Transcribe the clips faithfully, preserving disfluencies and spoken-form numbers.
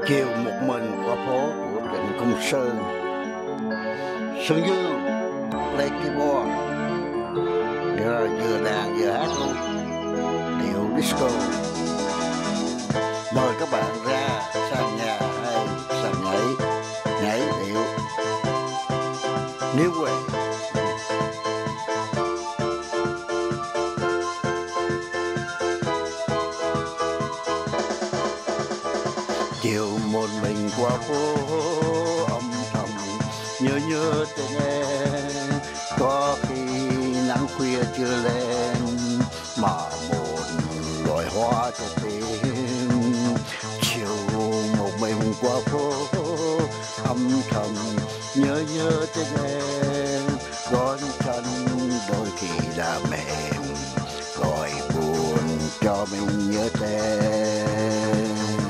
Chiều một mình qua phố của Trịnh Công Sơn. Xuân Dương play keyboard, vừa, vừa đàn vừa hát luôn, điệu disco. Mời các bạn ra sàn nhà hay sàn nhảy, nhảy điệu níu quê. Chiều một mình qua phố âm thầm nhớ nhớ tên em, có khi nắng khuya chưa lên mà một loài hoa cho tim. Chiều một mình qua phố âm thầm nhớ nhớ tên em, gót chân đôi khi đã mềm gọi buồn cho mình nhớ tên.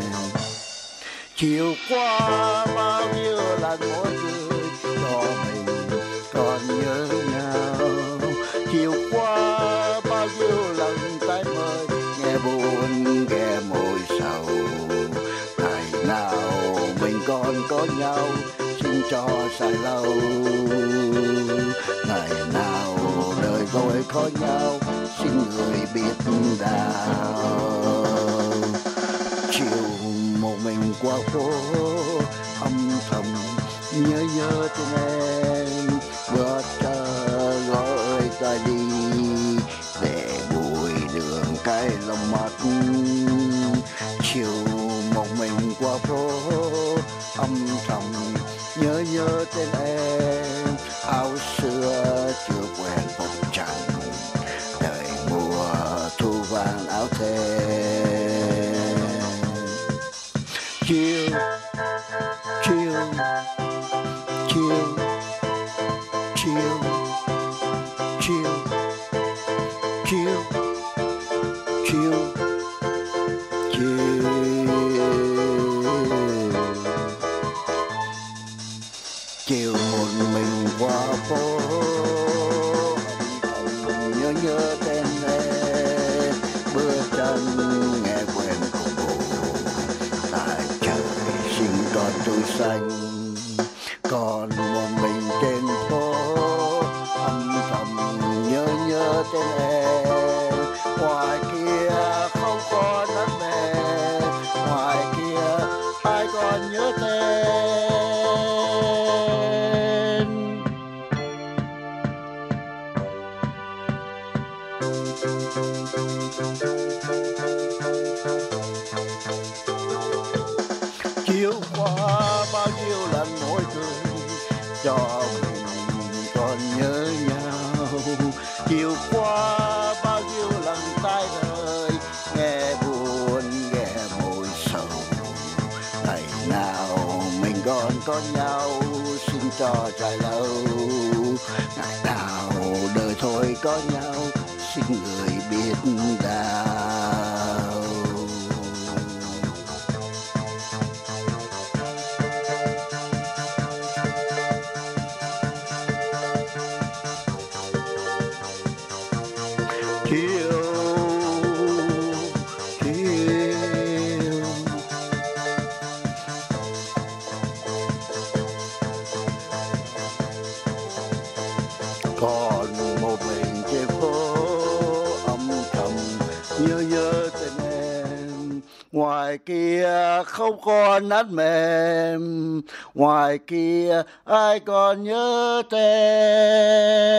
Chiều qua bao nhiêu lần mỗi người cho mình còn nhớ nhau. Chiều qua bao nhiêu lần tay mời nghe buồn nghe môi sầu. Ngày nào mình còn có nhau xin cho dài lâu. Ngày nào đời tôi có nhau xin người biết đau. Chiều một mình qua phố âm thầm nhớ nhớ tên em, vừa chờ gọi ta đi để bụi đường cái lòng mắt. Chiều một mình qua phố âm thầm nhớ nhớ tên em, áo xưa chưa quen phong trần đợi mùa thu vàng áo thề. Chiều, chiều, chiều, chiều, chiều, chiều, chiều, chiều. Chiều một mình qua phố nhớ nhớ tên em, bước chân nghe quen cùng buồn. Tại trời xin con tươi xanh, còn một mình trên phố âm thầm nhớ nhớ tên em. Ngoài kia không có nắng mẹ, ngoài kia ai còn nhớ tên. Chiều qua bao nhiêu lần mỗi cười cho mình còn nhớ nhau. Chiều qua bao nhiêu lần tay đời nghe buồn nghe môi sầu. Ngày nào mình còn có nhau xin cho dài lâu. Ngày nào đời thôi có nhau xin người biết đau. Chiều, chiều, còn một mình trên phố âm thầm nhớ nhớ tên em. Ngoài kia không còn nát mềm, ngoài kia ai còn nhớ tên.